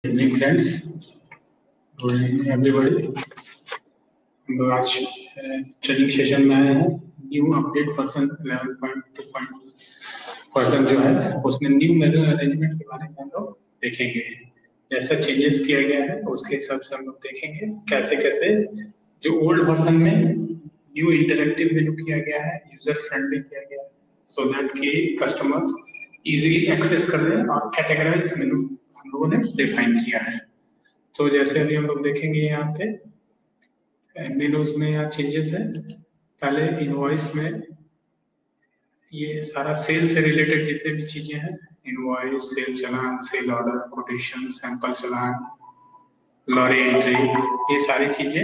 Evening friends, good evening everybody. हम लोग आज ट्रेनिंग सेशन में आए हैं। न्यू अपडेट वर्जन 11.2 जो है उसमें न्यू मेनू अरेंजमेंट के बारे में हम लोग देखेंगे। जैसा चेंजेस किया गया है उसके हिसाब से हम लोग देखेंगे कैसे कैसे जो ओल्ड वर्जन में न्यू इंटरैक्टिव मेनू किया गया है, यूजर फ्रेंडली किया गया है, सो दैट कि कस्टमर इजीली एक्सेस कर ले और कैटेगराइज मेनू हम लोगों ने डिफाइन किया है। तो जैसे अभी हम लोग देखेंगे यहाँ पे मेनूज में यहाँ चेंजेस है। पहले इनवॉइस में ये सारा सेल से रिलेटेड जितने भी चीजें हैं, इनवॉइस, सेल चालान, सेल ऑर्डर, कोटेशन, सैंपल चालान, लॉरी एंट्री, ये सारी चीजें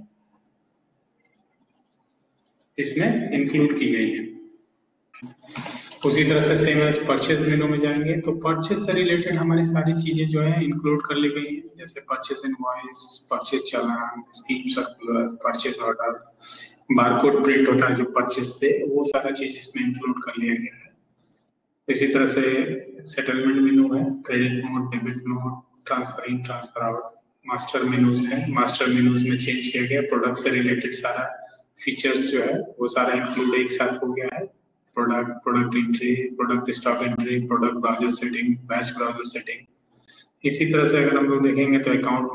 इसमें इंक्लूड की गई है। उसी तरह से सेम एज परचेज मेनू में जाएंगे तो परचेज से रिलेटेड हमारी सारी चीजें जो है इंक्लूड कर ली गई है, जैसे परचेज इनवॉइस, परचेज चालान, scheme circular, purchase order, barcode print होता है जो परचेज से, वो सारा चीज इसमें इंक्लूड कर लिया गया है। इसी तरह से सेटलमेंट मेनू है, credit note, debit note, transfer in, transfer out, master menus है। मास्टर मेनूज में चेंज किया गया, प्रोडक्ट से रिलेटेड सारा फीचर्स जो है वो सारा इंक्लूड एक साथ हो गया है। Product entry, product stock entry, product browser setting, batch browser setting. इसी तरह से अगर हम लोग देखेंगे तो account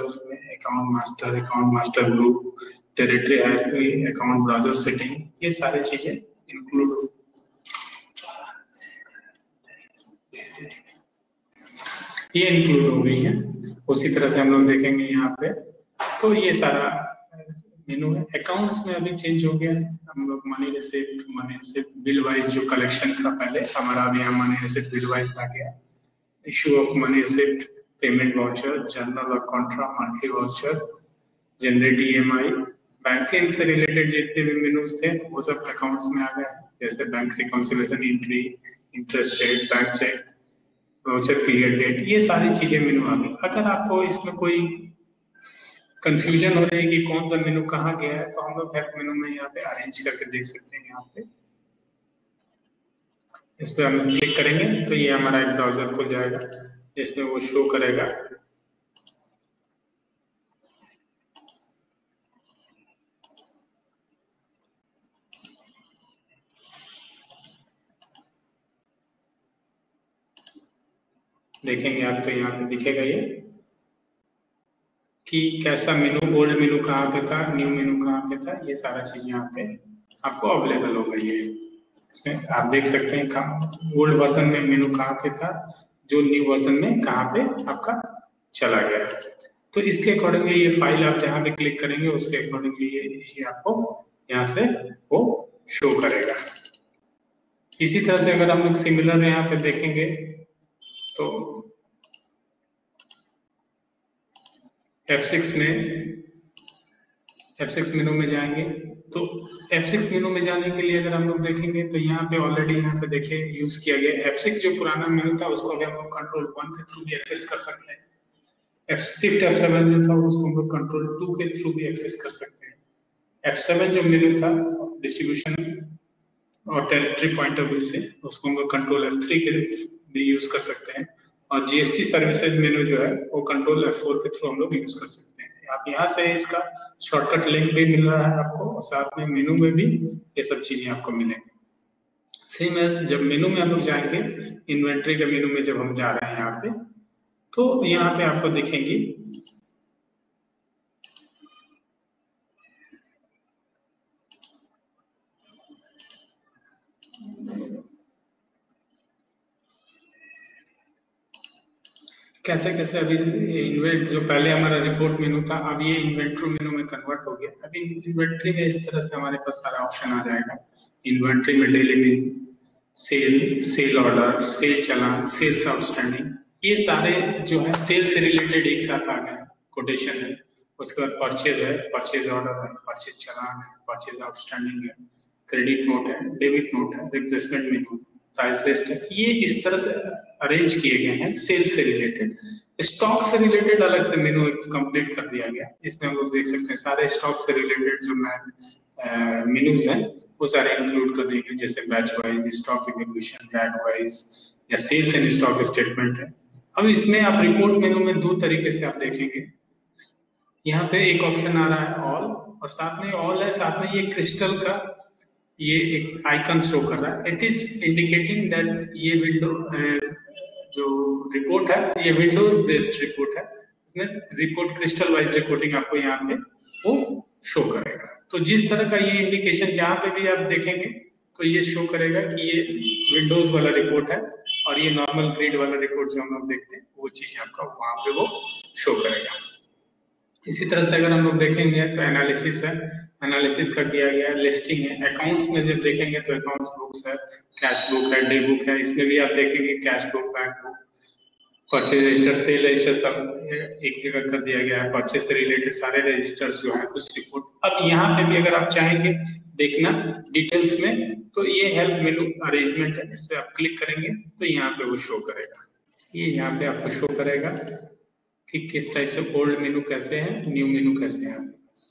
master group, territory hierarchy, account browser setting, ये सारी चीजें इंक्लूड हो गई है। उसी तरह से हम लोग देखेंगे यहाँ पे तो ये सारा मेनू है। अकाउंट्स में अभी चेंज हो गया है, हम लोग मनी रिसिप्ट बिल वाइज जो कलेक्शन था पहले हमारा, अभी यहाँ मनी रिसिप्ट बिल वाइज आ गया। Issue of money receipt, payment voucher, journal और contra, monthly voucher, generate EMI, banking से रिलेटेड जितने भी मेनूज थे वो सब अकाउंट्स में आ गए, जैसे bank reconciliation entry, interest rate, bank cheque, voucher clear date, ये सारी चीजें मेनू आ गई। अगर आपको इसमें कोई कंफ्यूजन हो रही है कि कौन सा मेनू कहाँ गया है तो हम लोग हेल्प मेनू में यहाँ पे अरेंज करके देख सकते हैं। यहाँ पे इस पे हम क्लिक करेंगे तो ये हमारा एक ब्राउजर खुल जाएगा जिसमें वो शो करेगा। देखेंगे आप तो यहाँ पे दिखेगा ये कि कैसा मेनू, ओल्ड मेनू कहाँ पे था, न्यू मेनू कहाँ पे था, ये सारा चीज यहाँ पे आपको अवेलेबल होगा। ये इसमें आप देख सकते हैं ओल्ड वर्जन में मेनू कहाँ पे था, जो न्यू वर्जन में कहाँ पे आपका चला गया। तो इसके अकॉर्डिंगली ये फाइल आप जहाँ पे क्लिक करेंगे उसके अकॉर्डिंगली ये आपको यहाँ से वो शो करेगा। इसी तरह से अगर हम लोग सिमिलर यहाँ पे देखेंगे तो F6 मेनू में जाएंगे तो F6 मेनू में जाने के लिए अगर हम लोग देखेंगे तो यहाँ पे ऑलरेडी यहाँ पे देखिए यूज किया गया F6 जो पुराना मेनू था उसको अभी हम लोग कंट्रोल 1 के थ्रू भी एक्सेस कर सकते हैं। F7 जो था उसको हम लोग कंट्रोल 2 के थ्रू भी एक्सेस कर सकते हैं। F7 जो मेनू था डिस्ट्रीब्यूशन और टेरिटरी पॉइंट ऑफ व्यू से उसको हम लोग कंट्रोल F3 के भी यूज कर सकते हैं। और जीएसटी सर्विसेज मेनू जो है वो कंट्रोल F4 के थ्रू हम लोग यूज कर सकते हैं। आप यहाँ से इसका शॉर्टकट लिंक भी मिल रहा है आपको और साथ में मेनू में भी ये सब चीजें आपको मिलेंगी। सेम एज जब मेनू में हम लोग जाएंगे, इन्वेंट्री के मेनू में जब हम जा रहे हैं यहाँ पे तो यहाँ पे आपको दिखेंगी कैसे कैसे अभी इन्वेंट जो पहले हमारा रिपोर्ट मेनू था अब ये इन्वेंट्री मेनू में कन्वर्ट हो गया। अभी इन्वेंट्री में इस तरह से हमारे पास सारा ऑप्शन आ जाएगा। इन्वेंट्री में डेली में सेल ऑर्डर, सेल चालान, सेल्स आउटस्टैंडिंग, ये सारे जो है सेल से रिलेटेड एक साथ आ गए। कोटेशन है, उसके बाद परचेज है, परचेज ऑर्डर है, परचेज चालान है, परचेज आउटस्टैंडिंग है, क्रेडिट नोट है, डेबिट नोट है, रिप्लेसमेंट मेनू, प्राइस लिस्ट है। ये इस तरह से अरेंज किए गए हैं सेल से रिलेटेड। स्टॉक से रिलेटेड अलग से मेनू कंप्लीट कर दिया गया, इसमें हम लोग देख सकते हैं सारे स्टॉक से रिलेटेड जो मेनूज हैं वो सारे इंक्लूड कर दिए गए, जैसे batch wise, stock evolution, rack wise या सेल्स एंड स्टॉक स्टेटमेंट है, अब इसमें आप रिपोर्ट मेनू में दो तरीके से आप देखेंगे। यहाँ पे एक ऑप्शन आ रहा है ऑल, और साथ में ऑल है, साथ में ये क्रिस्टल का ये एक आइकन शो कर रहा है। इट इज इंडिकेटिंग दैट ये विंडो जो रिपोर्ट है ये विंडोज बेस्ड रिपोर्ट है। इसमें रिपोर्ट क्रिस्टल वाइज रिपोर्टिंग आपको यहाँ पे वो शो करेगा। तो जिस तरह का ये इंडिकेशन जहाँ पे भी आप देखेंगे तो ये शो करेगा कि ये विंडोज वाला रिपोर्ट है, और ये नॉर्मल ग्रिड वाला रिपोर्ट जो हम लोग देखते हैं वो चीज आपका वहां पे वो शो करेगा। इसी तरह से अगर हम लोग देखेंगे तो एनालिसिस है, एनालिसिस का किया गया, लिस्टिंग है। अकाउंट्स में जब देखेंगे तो अकाउंट्स बुक्स है, कैश बुक है, डे बुक है। इसमें भी आप देखेंगे cash book, bank book, purchase register, sale register सब एक जगह कर दिया गया है। परचेज से रिलेटेड सारे रजिस्टर्स जो है कुछ रिपोर्ट। अब यहाँ पे भी अगर आप चाहेंगे देखना डिटेल्स में तो ये हेल्प मेनू अरेंजमेंट है, इस पे आप क्लिक करेंगे तो यहाँ पे वो शो करेगा। ये यहाँ पे आपको शो करेगा कि किस टाइप से ओल्ड मेनू कैसे है, न्यू मेनू कैसे है आपके पास।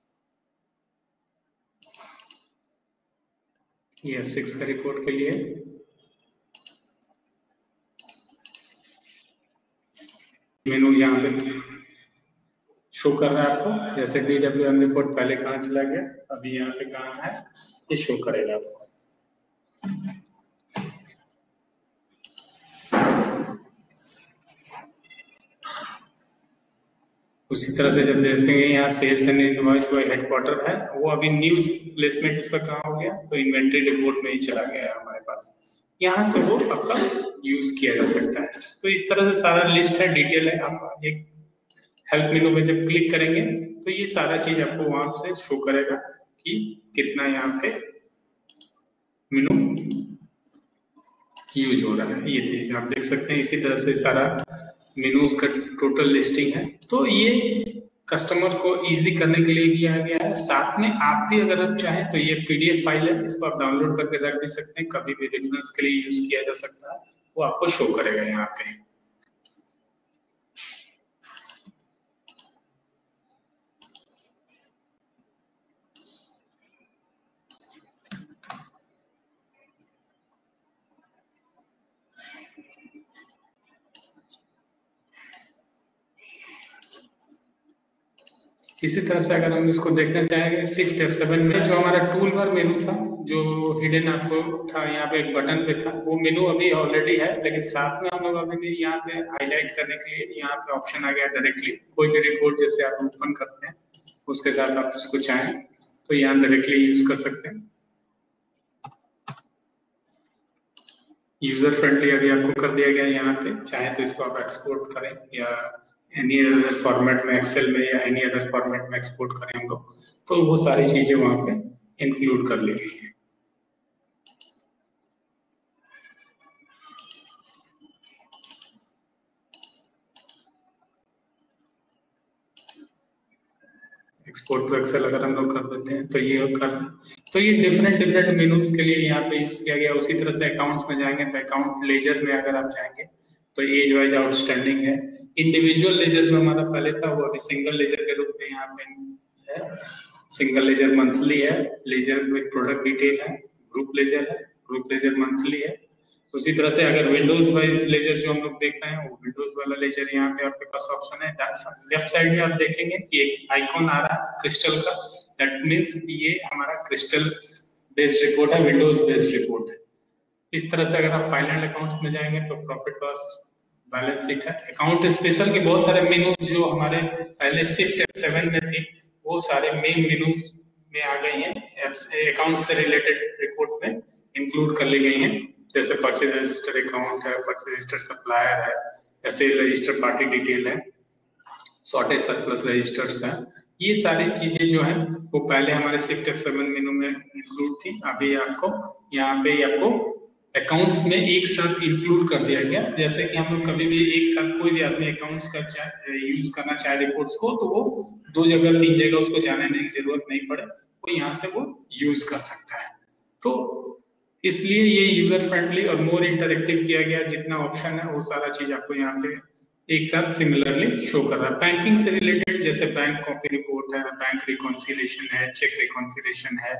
ये F6 का रिपोर्ट के लिए मेनू यहाँ पे शो कर रहा है आपको। जैसे DWM रिपोर्ट पहले कहाँ चला गया, अभी यहाँ पे कहाँ है, ये शो करेगा आपको। उसी तरह से जब देखेंगे यहाँ सेल्स एंड इनवॉइस वो हेडक्वार्टर है, वो अभी न्यू प्लेसमेंट उसका कहाँ हो गया, तो इन्वेंट्री रिपोर्ट में ही चला गया है हमारे पास। यहाँ से वो आपका यूज किया जा सकता है। तो इस तरह से सारा लिस्ट है, डिटेल है। आप एक हेल्प मेनू में जब क्लिक करेंगे तो ये सारा चीज आपको वहां से शो करेगा कि कितना यहाँ पे मेनू यूज हो रहा है। ये चीज आप देख सकते हैं। इसी तरह से सारा मेनूज का टोटल लिस्टिंग है। तो ये कस्टमर को इजी करने के लिए दिया गया है। साथ में आप भी अगर आप चाहें तो ये PDF फाइल है, इसको आप डाउनलोड करके रख भी सकते हैं, कभी भी रेफरेंस के लिए यूज किया जा सकता है। वो आपको शो करेगा यहाँ पे। इसी तरह से अगर हम इसको देखना चाहेंगे शिफ्ट F7 में जो हमारा टूल बार मेनू था, जो हिडन आपको था यहाँ पे एक बटन पे था, वो मेनू अभी ऑलरेडी है। लेकिन साथ में हम लोग अभी भी यहाँ पे हाईलाइट करने के लिए यहाँ पे ऑप्शन आ गया डायरेक्टली। कोई भी रिपोर्ट जैसे आप ओपन करते हैं उसके साथ आप उसको चाहें तो यहाँ डायरेक्टली यूज कर सकते हैं। यूजर फ्रेंडली अभी आपको कर दिया गया यहाँ पे। चाहे तो इसको आप एक्सपोर्ट करें या एनी अदर फॉर्मेट में, एक्सेल में या एनी अदर फॉर्मेट में एक्सपोर्ट करें हम लोग, तो वो सारी चीजें वहां पे इंक्लूड कर ली गई है। एक्सपोर्ट टू एक्सेल अगर हम लोग कर देते हैं तो ये डिफरेंट मेनूज के लिए यहाँ पे यूज किया गया। उसी तरह से अकाउंट्स में जाएंगे तो अकाउंट लेजर में अगर आप जाएंगे तो एज वाइज आउटस्टैंडिंग है। इंडिविजुअल लेजर जो हमारा पहले था वो अभी सिंगल लेजर के रूप में यहाँ पे है। सिंगल लेजर मंथली है, लेजर विद प्रोडक्ट डिटेल है, ग्रुप लेजर है, ग्रुप लेजर मंथली है। उसी तरह से अगर विंडोज वाइज लेजर जो हम लोग देख रहे हैं वो विंडोज वाला लेजर यहाँ पे आपके पास ऑप्शन है। लेफ्ट साइड में आप देखेंगे कि एक आइकॉन आ रहा है क्रिस्टल का, दैट मींस ये हमारा क्रिस्टल बेस्ड रिपोर्ट है, विंडोज बेस्ड रिपोर्ट है। इस तरह से अगर आप फाइल एंड अकाउंट्स में जाएंगे तो प्रॉफिट लॉस बैलेंस शीट है। अकाउंट स्पेशल के बहुत सारे मेनू जो हमारे पहले शिफ्ट F7 में थी वो सारे मेन मेनू में आ गए हैं, अकाउंट से रिलेटेड रिपोर्ट में इंक्लूड कर ली गई हैं। जैसे परचेज रजिस्टर अकाउंट है, परचेज रजिस्टर सप्लायर है, ऐसे रजिस्टर पार्टी डिटेल है, शॉर्टेज सरप्लस रजिस्टर्स है। ये सारी चीजें जो है वो पहले हमारे शिफ्ट F7 मेनू में इंक्लूड थी। अभी आपको यहाँ पे आपको अकाउंट्स में एक साथ इंक्लूड कर दिया गया। जैसे कि हम लोग कभी भी एक साथ कोई भी अपने अकाउंट्स का यूज करना चाहे रिपोर्ट्स को, तो वो 2 जगह 3 जगह उसको जाने की जरूरत नहीं पड़े, वो यहाँ से वो यूज कर सकता है। तो इसलिए ये यूजर फ्रेंडली और मोर इंटरेक्टिव किया गया। जितना ऑप्शन है वो सारा चीज आपको यहाँ पे एक साथ सिमिलरली शो कर रहा है। बैंकिंग से रिलेटेड जैसे बैंक कॉपी रिपोर्ट है, बैंक रिकॉन्सिलेशन है, चेक रिकॉन्सिलेशन है,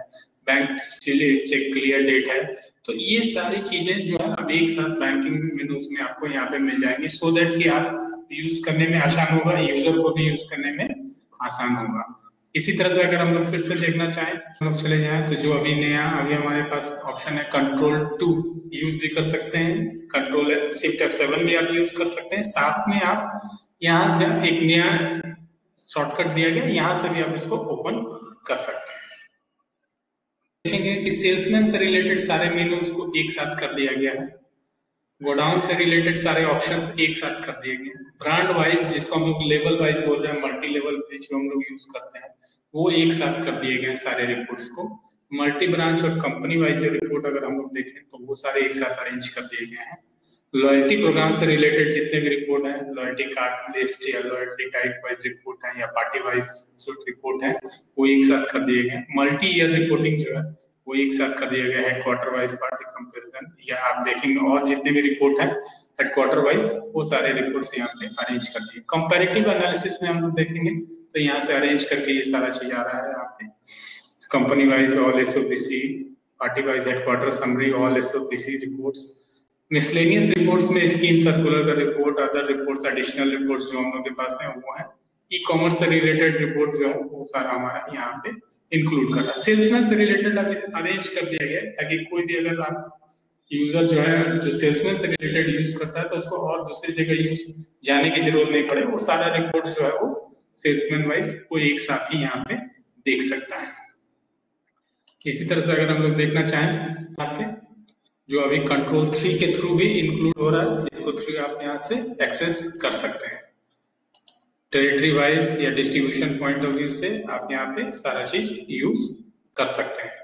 बैंक चेक क्लियर डेट है। तो ये सारी चीजें जो है अब एक साथ बैंकिंग मेनूज में आपको यहाँ पे मिल जाएंगी, सो दैट कि आप यूज करने में आसान होगा, यूजर को भी यूज करने में आसान होगा। इसी तरह से अगर हम लोग फिर से देखना चाहें, हम लोग चले जाएं तो जो अभी नया अभी हमारे पास ऑप्शन है कंट्रोल 2 यूज भी कर सकते हैं, कंट्रोल शिफ्ट F7 भी आप यूज कर सकते हैं। साथ में आप यहाँ जब एक नया शॉर्टकट दिया गया, यहाँ से भी आप इसको ओपन कर सकते हैं। देखेंगे कि सेल्समैन से रिलेटेड सारे मेनूज को एक साथ कर दिया गया है, गोडाउन से रिलेटेड सारे ऑप्शंस एक साथ कर दिए गए, ब्रांड वाइज जिसको हम लोग लेवल वाइज बोल रहे हैं, मल्टी लेवल पे जो हम लोग यूज करते हैं वो एक साथ कर दिए गए सारे रिपोर्ट्स को। मल्टी ब्रांच और कंपनी वाइज जो रिपोर्ट अगर हम लोग देखें तो वो सारे एक साथ अरेंज कर दिए गए हैं। लॉयल्टी प्रोग्राम से रिलेटेड जितने भी रिपोर्ट है, लॉयल्टी कार्ड लिस्ट या लॉयल्टी टाइप वाइज रिपोर्ट है या पार्टी वाइज जो रिपोर्ट है वो एक साथ कर दिए गए। मल्टी ईयर रिपोर्टिंग जो है वो एक साथ कर दिया गया है, क्वार्टर वाइज पार्टी कंपैरिजन, या आप देखेंगे और जितने भी रिपोर्ट है हेडक्वार्टर वाइज वो सारे रिपोर्ट्स यहाँ पे अरेंज कर दिए। कंपैरेटिव एनालिसिस में हम लोग देखेंगे तो यहाँ से अरेंज करके ये सारा चीज आ रहा है यहाँ पे, company wise all SOPC, party wise headquarter summary all SOPC reports, miscellaneous reports में स्कीम सर्कुलर का report, other reports, additional reports जो हम लोग के पास है वो है। ई कॉमर्स से रिलेटेड रिपोर्ट जो है वो सारा हमारा यहाँ पे इंक्लूड कर रहा है। सेल्समैन से रिलेटेड अब इसे अरेंज कर दिया गया ताकि कोई भी अगर आप यूजर जो है जो सेल्समैन से रिलेटेड यूज करता है तो उसको और दूसरी जगह यूज जाने की जरूरत नहीं पड़े, वो सारा रिपोर्ट जो है वो सेल्समैन वाइज वो एक साथ ही यहाँ पे देख सकता है। इसी तरह से अगर हम लोग देखना चाहें यहाँ पे जो अभी कंट्रोल 3 के थ्रू भी इंक्लूड हो रहा है, इसको थ्रू आप यहाँ से एक्सेस कर सकते हैं। टेरिटरी वाइज या डिस्ट्रीब्यूशन पॉइंट ऑफ व्यू से आप यहाँ पे सारा चीज यूज कर सकते हैं।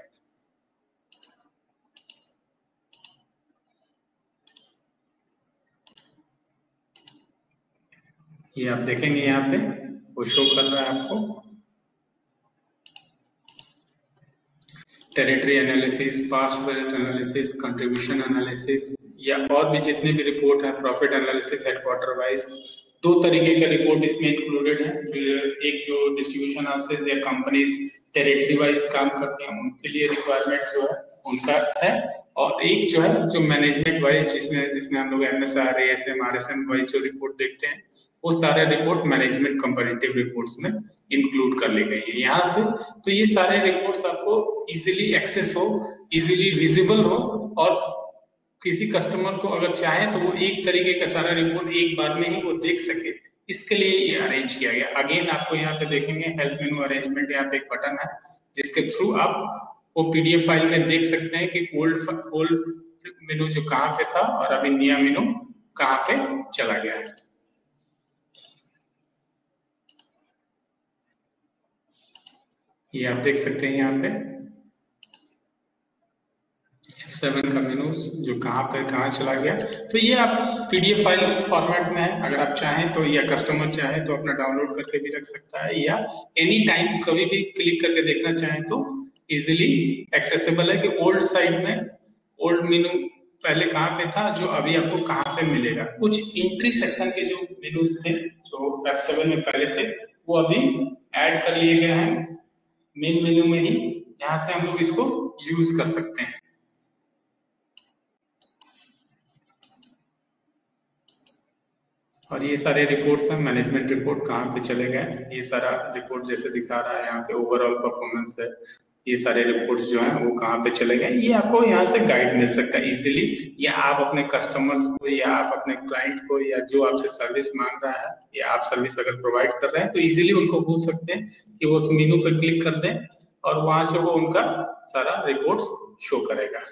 ये आप देखेंगे यहाँ पे वो शो कर रहा है आपको territory analysis, past wealth analysis, contribution analysis, या और भी जितने भी रिपोर्ट है, प्रॉफिट एनालिसिस हेडक्वार्टर वाइज। दो तरीके का रिपोर्ट इसमें इंक्लूडेड है, एक जो डिस्ट्रीब्यूशन हाउसेस या कंपनीज टेरिटरी वाइज काम करते हैं उनके लिए रिक्वायरमेंट जो है उनका है, और एक जो है जो मैनेजमेंट वाइज जिसमें हम लोग MSR, ASM, RSM वाइज जो रिपोर्ट देखते हैं वो सारे रिपोर्ट मैनेजमेंट कंपैरेटिव रिपोर्ट्स में इंक्लूड कर ली गई है यहाँ से। तो ये सारे रिपोर्ट्स आपको इजीली एक्सेस हो, इजीली विजिबल हो, और किसी कस्टमर को अगर चाहे तो वो एक तरीके का सारा रिपोर्ट एक बार में ही वो देख सके, इसके लिए ये अरेंज किया गया। अगेन आपको यहाँ पे देखेंगे हेल्प मेनू अरेंजमेंट, यहाँ पे एक बटन है जिसके थ्रू आप वो PDF फाइल में देख सकते हैं कि ओल्ड मेनू जो कहाँ पे था और अभी नया मेनू कहाँ पे चला गया है। ये आप देख सकते हैं यहाँ पे F7 का मेनू जो कहाँ पे कहाँ चला गया। तो ये आप PDF फाइल फॉर्मेट में है, अगर आप चाहें तो, या कस्टमर चाहे तो अपना डाउनलोड करके भी रख सकता है, या एनी टाइम कभी भी क्लिक करके देखना चाहें तो इजीली एक्सेसिबल है कि ओल्ड साइड में ओल्ड मेनू पहले कहाँ पे था, जो अभी आपको कहाँ पे मिलेगा। कुछ एंट्री सेक्शन के जो मेनूज थे जो F7 में पहले थे वो अभी ऐड कर लिए गए हैं मेन मेनू में ही, जहां से हम लोग इसको यूज कर सकते हैं। और ये सारे रिपोर्ट्स हैं, मैनेजमेंट रिपोर्ट कहाँ पे चले गए, ये सारा रिपोर्ट जैसे दिखा रहा है यहाँ पे ओवरऑल परफॉर्मेंस है, ये सारे रिपोर्ट्स जो हैं वो कहाँ पे चले गए, ये आपको यहाँ से गाइड मिल सकता है इजीली, या आप अपने कस्टमर्स को या आप अपने क्लाइंट को या जो आपसे सर्विस मांग रहा है या आप सर्विस अगर प्रोवाइड कर रहे हैं तो इजीली उनको बोल सकते हैं कि वो उस मेनू पे क्लिक कर दें और वहां से वो उनका सारा रिपोर्ट्स शो करेगा।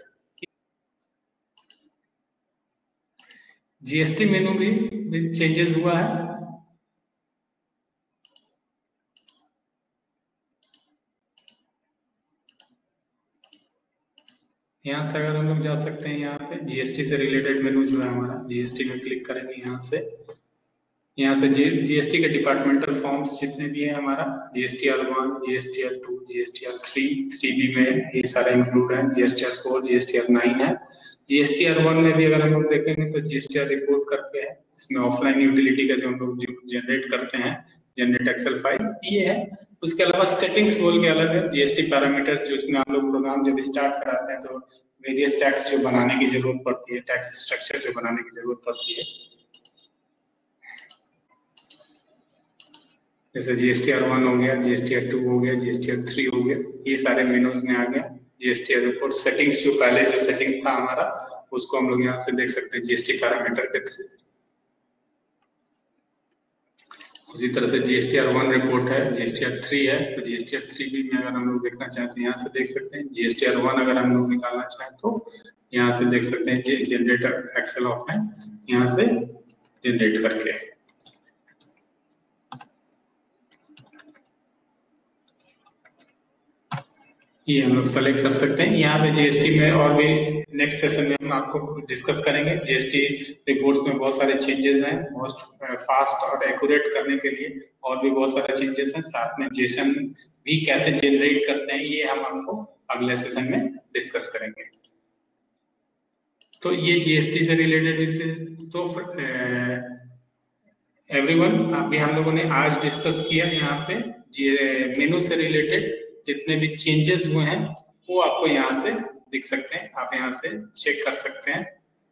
GST मेनू भी चेंजेस हुआ है। यहाँ से अगर हम लोग जा सकते हैं, यहाँ पे GST से रिलेटेड मेनू जो है हमारा, GST में क्लिक करेंगे यहाँ से GST के डिपार्टमेंटल फॉर्म्स जितने भी है हमारा, GSTR1, GSTR2, GSTR3, 3B में ये सारे इंक्लूड है, GSTR4, GSTR9 है। GSTR1 में भी अगर हम लोग देखेंगे तो GSTR रिपोर्ट करके है, जिसमें ऑफलाइन यूटिलिटी का जो हम लोग जनरेट करते हैं, जनरेट एक्सेल फाइल ये है। उसके अलावा सेटिंग्स बोल के अलग है, जीएसटी पैरामीटर्स, जो इसमें आप लोग प्रोग्राम जब स्टार्ट कराते हैं तो वेरियस टैक्स जो बनाने की जरूरत पड़ती है, टैक्स स्ट्रक्चर जो बनाने की जरूरत पड़ती है, जैसे GSTR1 हो गया, GSTR2 हो गया, GSTR3 हो गया, ये सारे मेनूज में आ गया। GSTR रिपोर्ट सेटिंग्स, जो पहले जो सेटिंग्स था हमारा, उसको हम लोग यहाँ से देख सकते हैं जीएसटी पैरामीटर के थ्रू। उसी तरह से GSTR1 रिपोर्ट है, GSTR3 है, तो GSTR3 भी में अगर हम लोग देखना चाहें तो यहाँ से देख सकते हैं। GSTR1 अगर हम लोग निकालना चाहें तो यहाँ से देख सकते हैं, जनरेट एक्सेल ऑफलाइन, यहाँ से जनरेट करके ये हम लोग सेलेक्ट कर सकते हैं। यहाँ पे जीएसटी में और भी नेक्स्ट सेशन में हम आपको डिस्कस करेंगे। जीएसटी रिपोर्ट्स में बहुत सारे चेंजेस हैं, मोस्ट फास्ट और एक्यूरेट करने के लिए और भी बहुत सारे चेंजेस हैं। साथ में जेसन भी कैसे जनरेट करते हैं, ये हम आपको अगले सेशन में डिस्कस करेंगे। तो ये जीएसटी से रिलेटेड, तो एवरीवन अभी हम लोगों ने आज डिस्कस किया यहाँ पे मेनू से रिलेटेड जितने भी चेंजेस हुए हैं वो आपको यहाँ से दिख सकते हैं, आप यहाँ से चेक कर सकते हैं।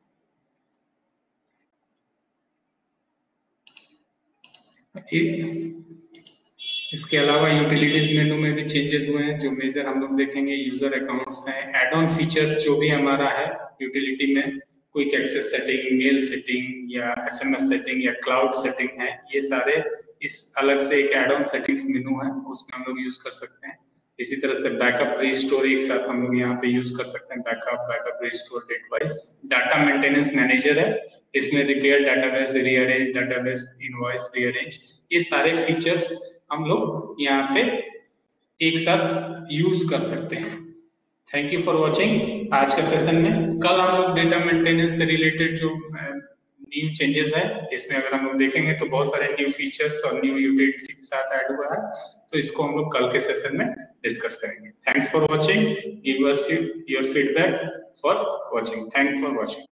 इसके अलावा यूटिलिटीज मेनू में भी चेंजेस हुए हैं, जो मेजर हम लोग देखेंगे। यूजर अकाउंट्स हैं, एड ऑन फीचर्स जो भी हमारा है यूटिलिटी में, quick access setting, mail setting या एसएमएस सेटिंग या क्लाउड सेटिंग है, ये सारे इस अलग से एक एड ऑन सेटिंग्स मेनू है, उसमें हम लोग यूज कर सकते हैं। इसी तरह से बैकअप रिस्टोर एक साथ हम लोग यहाँ पे यूज कर सकते हैं। Backup restore date wise. Data maintenance manager है, इसमें repair database, rearrange database, invoice rearrange, ये सारे फीचर्स हम लोग यहाँ पे एक साथ यूज कर सकते हैं। थैंक यू फॉर वॉचिंग आज का सेशन में। कल हम लोग डेटा मेंटेनेंस से रिलेटेड जो न्यू चेंजेस है, इसमें अगर हम लोग देखेंगे तो बहुत सारे न्यू फीचर्स और न्यू यूटिलिटी के साथ ऐड हुआ है, तो इसको हम लोग कल के सेशन में डिस्कस करेंगे। Thanks for watching, give us your feedback for watching. Thanks for watching.